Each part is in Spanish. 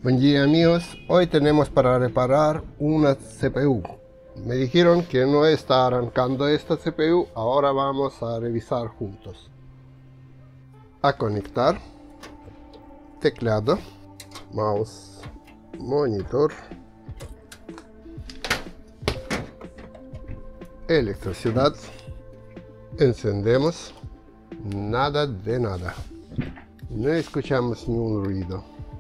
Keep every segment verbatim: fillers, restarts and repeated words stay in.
Buen día amigos, hoy tenemos para reparar una C P U. Me dijeron que no está arrancando esta C P U, ahora vamos a revisar juntos. A conectar, teclado, mouse, monitor, electricidad, encendemos, nada de nada, no escuchamos ni un ruido.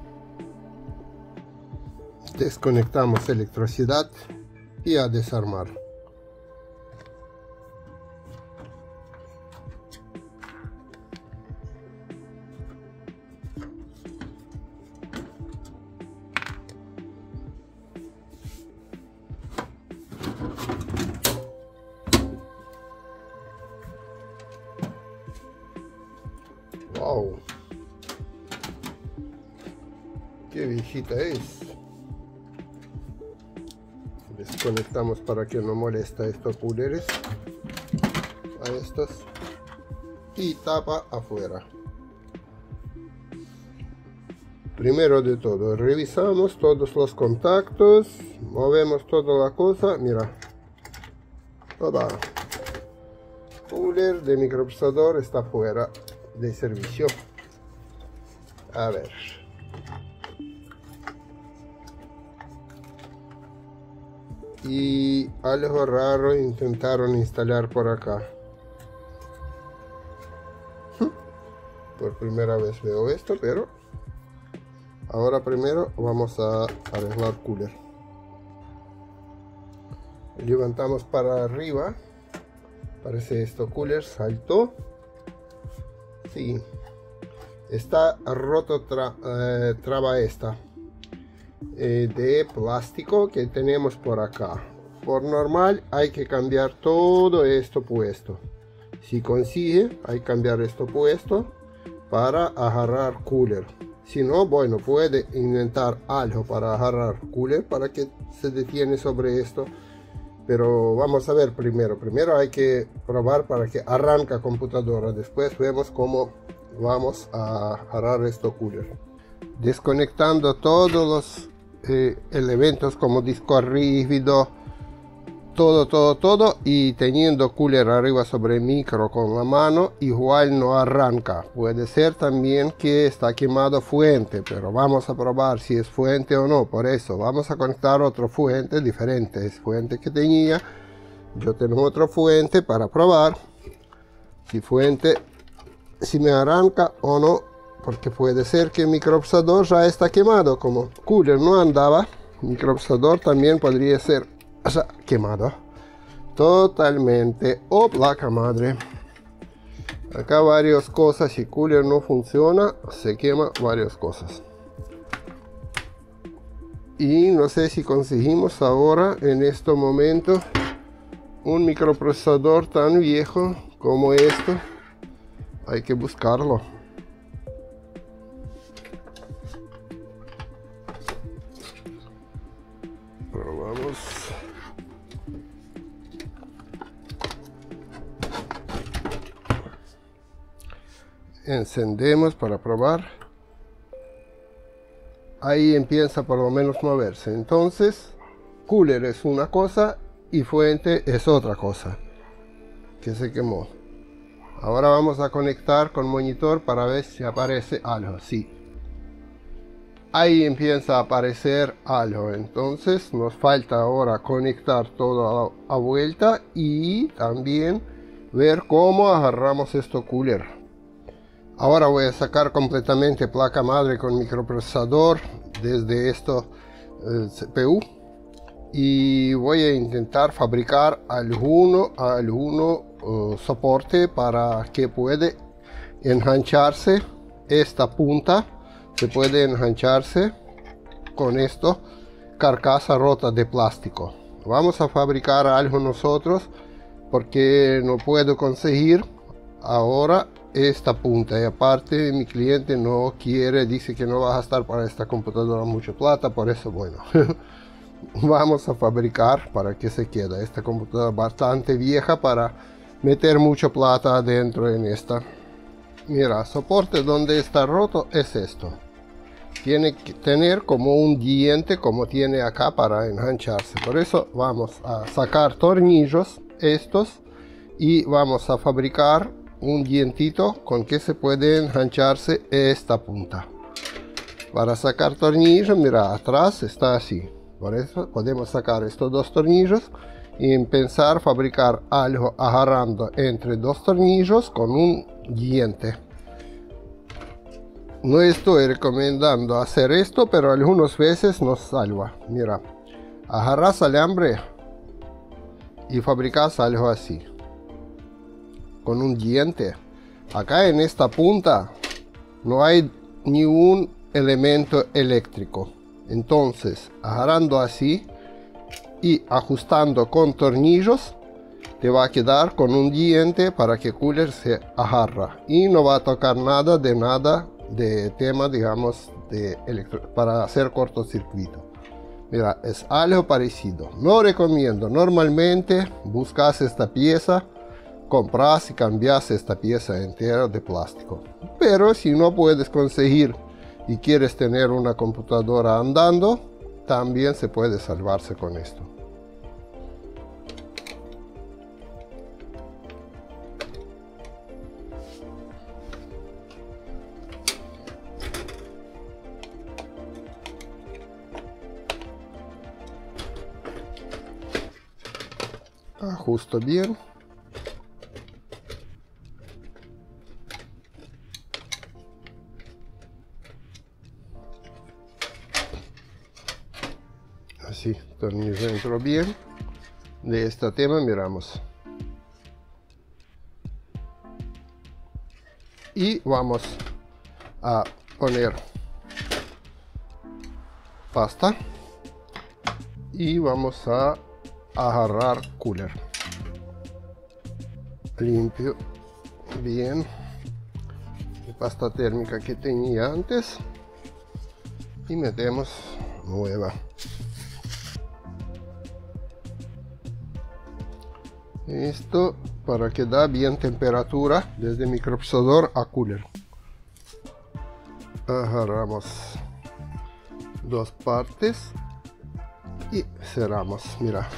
Desconectamos electricidad y a desarmar. Wow, qué viejita es. Desconectamos para que no moleste estos coolers a estos y tapa afuera. Primero de todo revisamos todos los contactos, movemos toda la cosa. Mira, toda cooler de microprocesador está fuera de servicio. A ver, y algo raro intentaron instalar por acá. Por primera vez veo esto, pero ahora primero vamos a arreglar cooler. Levantamos para arriba, parece esto cooler saltó. Sí, está roto tra eh, traba esta Eh, de plástico que tenemos por acá. Por normal hay que cambiar todo esto puesto. Si consigue, hay que cambiar esto puesto para agarrar cooler. Si no, bueno, puede intentar algo para agarrar cooler para que se detiene sobre esto. Pero vamos a ver primero. Primero hay que probar para que arranca computadora. Después vemos cómo vamos a agarrar esto cooler. Desconectando todos los eh, elementos como disco rígido, todo, todo, todo, y teniendo cooler arriba sobre el micro con la mano, igual no arranca. Puede ser también que está quemado fuente, pero vamos a probar si es fuente o no. Por eso vamos a conectar otro fuente diferente. Es fuente que tenía, yo tengo otro fuente para probar si fuente, si me arranca o no. Porque puede ser que el microprocesador ya está quemado. Como cooler no andaba, microprocesador también podría ser ya quemado totalmente, o placa madre. Acá varias cosas. Si cooler no funciona, se quema varias cosas. Y no sé si conseguimos ahora en este momento un microprocesador tan viejo como esto. Hay que buscarlo. Probamos. Encendemos para probar. Ahí empieza por lo menos moverse. Entonces, cooler es una cosa y fuente es otra cosa que se quemó. Ahora vamos a conectar con monitor para ver si aparece algo. Sí, ahí empieza a aparecer algo. Entonces nos falta ahora conectar todo a, a vuelta y también ver cómo agarramos esto cooler. Ahora voy a sacar completamente placa madre con microprocesador desde esto eh, C P U y voy a intentar fabricar alguno alguno uh, soporte para que pueda engancharse esta punta. Se puede engancharse con esto carcasa rota de plástico. Vamos a fabricar algo nosotros porque no puedo conseguir ahora esta punta, y aparte mi cliente no quiere, dice que no va a gastar para esta computadora mucha plata. Por eso, bueno, vamos a fabricar para que se quede esta computadora bastante vieja para meter mucha plata adentro en esta. Mira, soporte donde está roto es esto. tiene que tener como un diente como tiene acá para engancharse. Por eso vamos a sacar tornillos estos y vamos a fabricar un dientito con que se puede engancharse esta punta. Para sacar tornillos, mira, atrás está así. Por eso podemos sacar estos dos tornillos y empezar a fabricar algo agarrando entre dos tornillos con un diente. No estoy recomendando hacer esto, pero algunas veces nos salva. Mira, agarras alambre y fabricas algo así con un diente. Acá en esta punta no hay ningún elemento eléctrico, entonces agarrando así y ajustando con tornillos te va a quedar con un diente para que el cooler se agarra y no va a tocar nada de nada de tema, digamos, de electro para hacer cortocircuito. Mira, es algo parecido. No recomiendo, normalmente buscas esta pieza, compras y cambias esta pieza entera de plástico, pero si no puedes conseguir y quieres tener una computadora andando, también se puede salvarse con esto. Ajusto bien. Así, tornillo entró bien. De este tema miramos. Y vamos a poner pasta. Y vamos a agarrar cooler. Limpio bien la pasta térmica que tenía antes y metemos nueva. Esto para que da bien temperatura desde microprocesador a cooler. Agarramos dos partes y cerramos. Mira,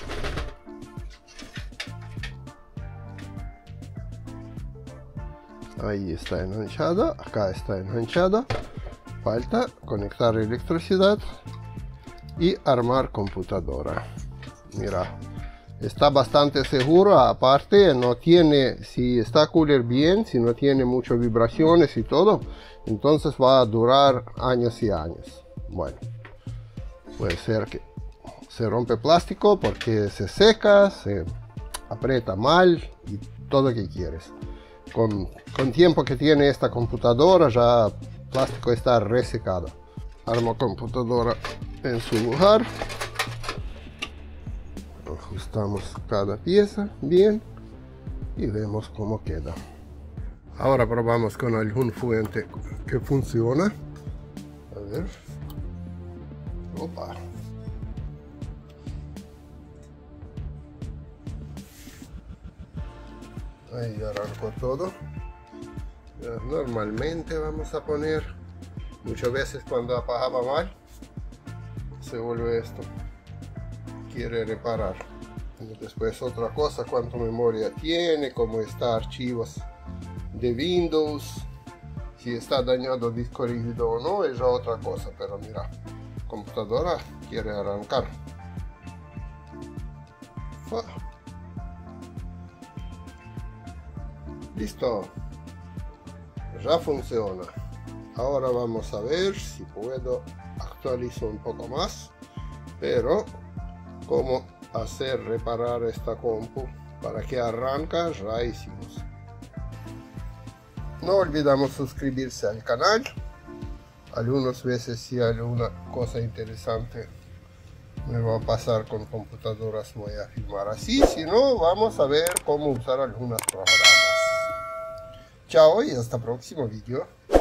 ahí está enganchada, acá está enganchada. Falta conectar electricidad y armar computadora. Mira, está bastante seguro, aparte no tiene, si está cooler bien, si no tiene muchas vibraciones y todo, entonces va a durar años y años. Bueno, puede ser que se rompe plástico porque se seca, se aprieta mal y todo lo que quieres. Con, con tiempo que tiene esta computadora ya el plástico está resecado. Armo computadora en su lugar. Ajustamos cada pieza bien y vemos cómo queda. Ahora probamos con algún fuente que funciona. A ver. Opa. Ahí arrancó todo. Normalmente vamos a poner, muchas veces cuando apagaba mal se vuelve esto, quiere reparar. Y después otra cosa, cuánta memoria tiene, cómo está archivos de Windows, si está dañado el disco rígido o no, es otra cosa. Pero mira, computadora quiere arrancar. Fa. Listo, ya funciona. Ahora vamos a ver si puedo actualizar un poco más, pero cómo hacer reparar esta compu para que arranca ya hicimos. No olvidamos suscribirse al canal. Algunas veces si alguna cosa interesante me va a pasar con computadoras voy a filmar así, si no vamos a ver cómo usar algunos programas. Chao y hasta el próximo vídeo.